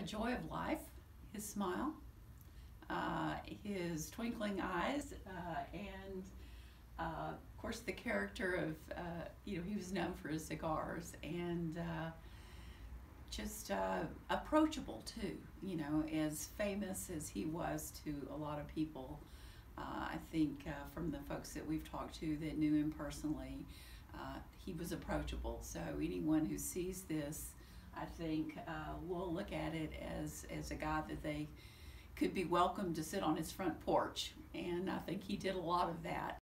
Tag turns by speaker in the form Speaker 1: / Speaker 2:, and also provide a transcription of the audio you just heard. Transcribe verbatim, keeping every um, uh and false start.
Speaker 1: joy of life, his smile, uh, his twinkling eyes, uh, and uh, of course the character of, uh, you know, he was known for his cigars, and uh, just uh, approachable too, you know, as famous as he was to a lot of people. Uh, I think uh, from the folks that we've talked to that knew him personally, uh, he was approachable. So anyone who sees this, I think, uh, will look at it as, as a guy that they could be welcome to sit on his front porch. And I think he did a lot of that.